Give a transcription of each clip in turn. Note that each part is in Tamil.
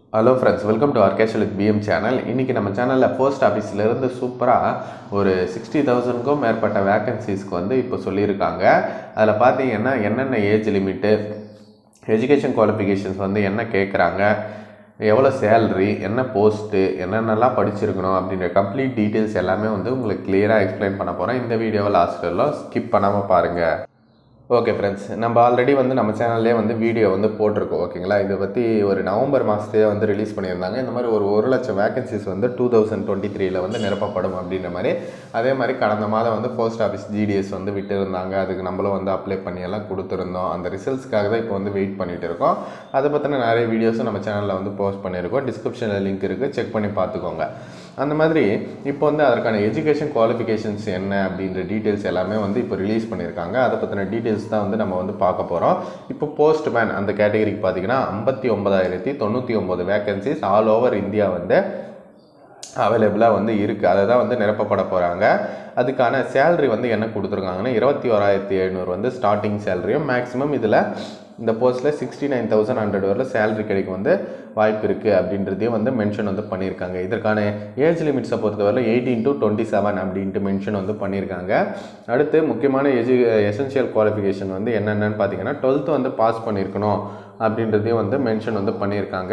ஹலோ ஃப்ரெண்ட்ஸ், வெல்கம் டு ஆர்கேஷல் வித் பிஎம் சேனல். இன்றைக்கி நம்ம சேனலில் போஸ்ட் ஆஃபீஸ்லேருந்து சூப்பராக ஒரு 60,000க்கும் மேற்பட்ட வேக்கன்சிஸ்க்கு வந்து இப்போ சொல்லியிருக்காங்க. அதில் பார்த்தீங்கன்னா என்னென்ன ஏஜ் லிமிட்டு, எஜுகேஷன் குவாலிஃபிகேஷன்ஸ் வந்து என்ன கேட்குறாங்க, எவ்வளோ சேல்ரி, என்ன போஸ்ட்டு, என்னென்னலாம் படிச்சிருக்கணும் அப்படின்ற கம்ப்ளீட் டீட்டெயில்ஸ் எல்லாமே வந்து உங்களுக்கு கிளியராக எக்ஸ்பிளைன் பண்ண போகிறேன். இந்த வீடியோவை லாஸ்ட் வரலாம் ஸ்கிப் பண்ணாமல் பாருங்கள். ஓகே ஃப்ரெண்ட்ஸ், நம்ம ஆல்ரெடி வந்து நம்ம சேனல்லே வந்து வீடியோ வந்து போட்டிருக்கோம். ஓகேங்களா, இதை பற்றி ஒரு நவம்பர் மாதத்தையே வந்து ரிலீஸ் பண்ணியிருந்தாங்க. இந்த மாதிரி ஒரு லட்சம் வேகன்சிஸ் வந்து 2023 வந்து நிரப்பப்படும் அப்படின்ற மாதிரி. அதே மாதிரி கடந்த மாதம் வந்து போஸ்ட் ஆஃபீஸ் ஜிடிஎஸ் வந்து விட்டு இருந்தாங்க. அதுக்கு நம்மளும் வந்து அப்ளை பண்ணியெல்லாம் கொடுத்துருந்தோம். அந்த ரிசல்ட்ஸ்க்காக தான் இப்போ வந்து வெயிட் பண்ணிகிட்டு இருக்கோம். அதை பற்றின நிறைய வீடியோஸும் நம்ம சேனலில் வந்து போஸ்ட் பண்ணியிருக்கோம். டிஸ்கிரிப்ஷனில் லிங்க் இருக்குது, செக் பண்ணி பார்த்துக்கோங்க. அந்த மாதிரி இப்போ வந்து அதற்கான எஜுகேஷன் குவாலிஃபிகேஷன்ஸ் என்ன அப்படின்ற டீட்டெயில்ஸ் எல்லாமே வந்து இப்போ ரிலீஸ் பண்ணியிருக்காங்க. அதை பற்றின டீட்டெயில்ஸ் தான் வந்து நம்ம வந்து பார்க்க போகிறோம். இப்போ போஸ்ட்மேன் அந்த கேட்டகரிக்கு பார்த்தீங்கன்னா 59,099 வேக்கன்சிஸ் ஆல் ஓவர் இந்தியா வந்து அவைலபிளாக வந்து இருக்குது. அதை தான் வந்து நிரப்பப்பட போகிறாங்க. அதுக்கான சேலரி வந்து என்ன கொடுத்துருக்காங்கன்னா 21,700 வந்து ஸ்டார்டிங் சேலரியும், மேக்ஸிமம் இதில் இந்த போஸ்ட்டில் 69,100 வரல சேலரி கிடைக்க வந்து வாய்ப்பு இருக்குது அப்படின்றதையும் வந்து மென்ஷன் வந்து பண்ணியிருக்காங்க. இதற்கான ஏஜ் லிமிட்ஸை பொறுத்தவரை 18 to 27 அப்படின்ட்டு மென்ஷன் வந்து பண்ணியிருக்காங்க. அடுத்து முக்கியமான எசென்ஷியல் குவாலிஃபிகேஷன் வந்து என்னென்னு பார்த்தீங்கன்னா 12th வந்து பாஸ் பண்ணியிருக்கணும் அப்படின்றதையும் வந்து மென்ஷன் வந்து பண்ணியிருக்காங்க.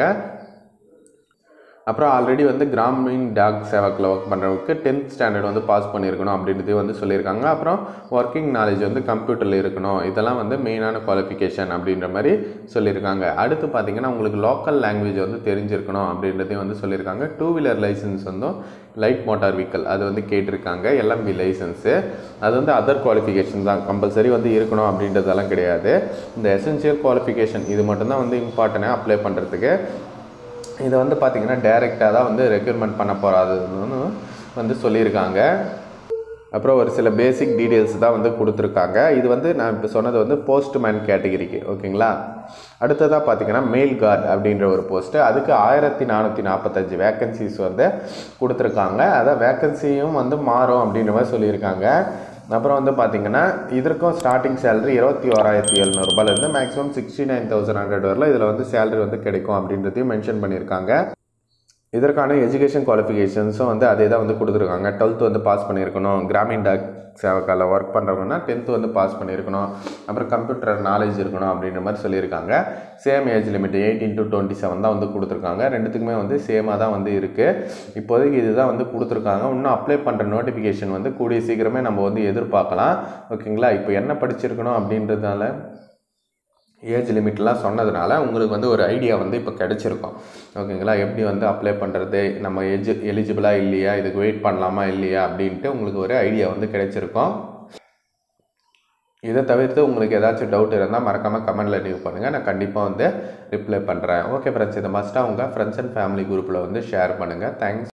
அப்புறம் ஆல்ரெடி வந்து கிராமின் டாக் சேவாக்கில் ஒர்க் பண்ணுறவங்களுக்கு 10th ஸ்டாண்டர்ட் வந்து பாஸ் பண்ணியிருக்கணும் அப்படின்றதையும் வந்து சொல்லியிருக்காங்க. அப்புறம் ஒர்க்கிங் நாலேஜ் வந்து கம்ப்யூட்டரில் இருக்கணும். இதெல்லாம் வந்து மெயினான குவாலிஃபிகேஷன் அப்படின்ற மாதிரி சொல்லியிருக்காங்க. அடுத்து பார்த்திங்கன்னா உங்களுக்கு லோக்கல் லாங்குவேஜ் வந்து தெரிஞ்சிருக்கணும் அப்படின்றதையும் வந்து சொல்லியிருக்காங்க. 2 வீலர் லைசன்ஸ் வந்து லைட் மோட்டார் வெஹிக்கல் அது வந்து கேட்டிருக்காங்க. எல்எம்பி லைசன்ஸு அது வந்து அதர் குவாலிஃபிகேஷன் தான், கம்பல்சரி வந்து இருக்கணும் அப்படின்றதெல்லாம் கிடையாது. இந்த எசென்ஷியல் குவாலிஃபிகேஷன் இது மட்டும்தான் வந்து இம்பார்ட்டன்டாக அப்ளை பண்ணுறதுக்கு. இதை வந்து பார்த்திங்கன்னா டைரெக்டாக தான் வந்து ரெக்ரூட்மெண்ட் பண்ண போகிறாதுன்னு வந்து சொல்லியிருக்காங்க. அப்புறம் ஒரு சில பேசிக் டீட்டெயில்ஸ் தான் வந்து கொடுத்துருக்காங்க. இது வந்து நான் இப்போ சொன்னது வந்து போஸ்ட்மேன் கேட்டகிரிக்கு. ஓகேங்களா, அடுத்ததாக பார்த்திங்கன்னா மெயில் கார்டு அப்படின்ற ஒரு போஸ்ட்டு, அதுக்கு 1445 வேக்கன்சிஸ் வந்து கொடுத்துருக்காங்க. அதான் வேக்கன்சியும் வந்து மாறும் அப்படின்ற மாதிரி சொல்லியிருக்காங்க. அப்புறம் வந்து பார்த்திங்கன்னா இதற்கும் ஸ்டார்டிங் சேலரி 21,700 ரூபாயிலேருந்து மேக்ஸிமம் 69,100 வரல இதில் வந்து சேலரி வந்து கிடைக்கும் அப்படின்றதையும் மென்ஷன் பண்ணியிருக்காங்க. இதற்கான எஜுகேஷன் குவாலிஃபிகேஷன்ஸும் வந்து அதே தான் வந்து கொடுத்துருக்காங்க. 12th வந்து பாஸ் பண்ணியிருக்கணும். கிராமின் டாக் சேவக்கால ஒர்க் பண்ணுறவங்கன்னா 10th வந்து பாஸ் பண்ணியிருக்கணும். அப்புறம் கம்ப்யூட்டர் நாலேஜ் இருக்கணும் அப்படின்ற மாதிரி சொல்லியிருக்காங்க. சேம் ஏஜ் லிமிட் 18 to 27 தான் வந்து கொடுத்துருக்காங்க. ரெண்டுத்துக்குமே வந்து சேமாக தான் வந்து இருக்குது. இப்போதைக்கு இதுதான் வந்து கொடுத்துருக்காங்க. இன்னும் அப்ளை பண்ணுற நோட்டிஃபிகேஷன் வந்து கூடிய சீக்கிரமே நம்ம வந்து எதிர்பார்க்கலாம். ஓகேங்களா, இப்போ என்ன படிச்சிருக்கணும் அப்படின்றதால ஏஜ் லிமிட்லாம் சொன்னதுனால உங்களுக்கு வந்து ஒரு ஐடியா வந்து இப்போ கிடச்சிருக்கும். ஓகேங்களா, எப்படி வந்து அப்ளை பண்ணுறது, நம்ம எலிஜிபிளாக இல்லையா, இதுக்கு வெயிட் பண்ணலாமா இல்லையா அப்படின்ட்டு உங்களுக்கு ஒரு ஐடியா வந்து கிடைச்சிருக்கும். இதை தவிர்த்து உங்களுக்கு ஏதாச்சும் டவுட் இருந்தால் மறக்காமல் கமெண்டில் லீவ் பண்ணுங்கள், நான் கண்டிப்பாக வந்து ரிப்ளை பண்ணுறேன். ஓகே ஃப்ரெண்ட்ஸ், இதை மஸ்ட்டாக உங்கள் ஃப்ரெண்ட்ஸ் அண்ட் ஃபேமிலி குரூப்பில் வந்து ஷேர் பண்ணுங்கள். தேங்க்ஸ்.